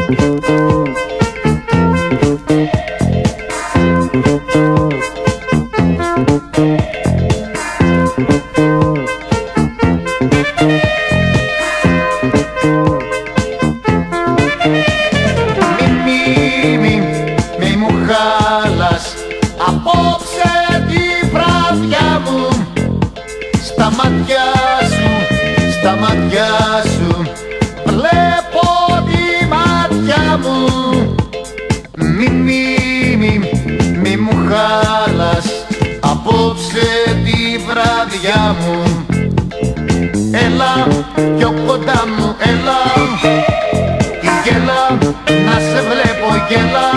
Μη μου χάλας απόψε τη βραδιά μου. Στα μάτια σου βλέπω τη μάτια μου. Μη μου χάλας απόψε τη βραδιά μου. Έλα πιο κοντά μου, έλα, γέλα, να σε βλέπω, γέλα.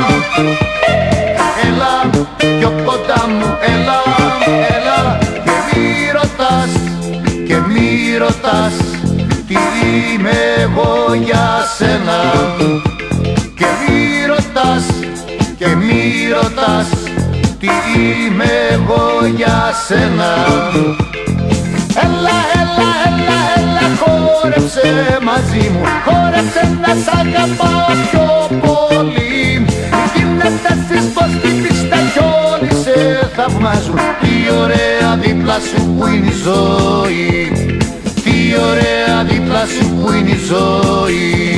Έλα πιο κοντά μου, έλα, έλα. Και μη ρωτάς τι είμαι εγώ για σένα. Και μη ρωτάς τι είμαι εγώ για σένα. Έλα, έλα, έλα, έλα, χόρεψε μαζί μου, χόρεψε να σ' αγαπάω πιο πολύ. Γίνεται στις πως την πίστα κι όλοι σε θαυμάζουν. Τι ωραία δίπλα σου που είναι η ζωή, τι ωραία δίπλα σου που είναι η ζωή.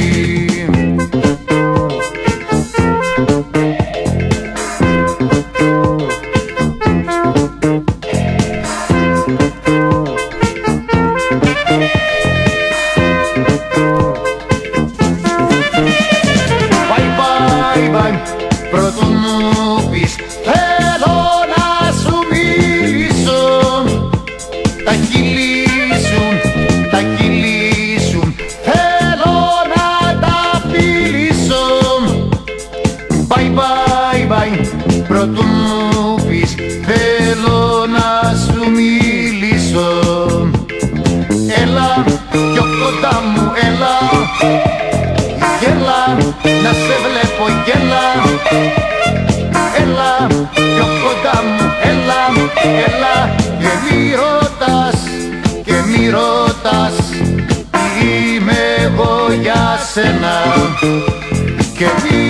Πρώτου μου πεις θέλω να σου μιλήσω. Τα χείλη σου θέλω να τα φιλήσω. Bye bye bye. Πρώτου μου πεις θέλω να σου μιλήσω. Έλα πιο κοντά μου, έλα, γέλα, να σε βλέπω, γέλα. Έλα πιο κοντά μου, έλα, έλα. Και μη ρωτάς τι είμαι εγώ για σένα. Και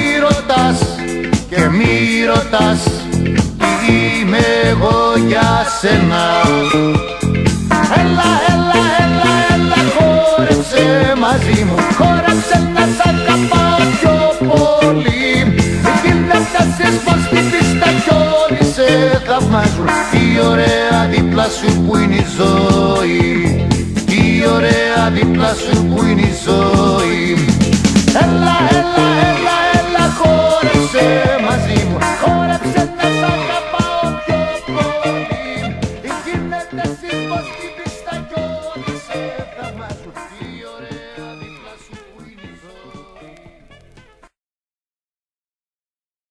μη ρωτάς τι είμαι εγώ για σένα. Έλα, έλα, έλα, έλα, χόρεψε μαζί μου, χόρεψε να σ' αγαπάω πιο πολύ. Γίνεται στις πως την πίστα κι όλοι σε θαυμάζουν. Τι ωραία δίπλα σου που είναι η ζωή, τι ωραία δίπλα σου που είναι η ζωή.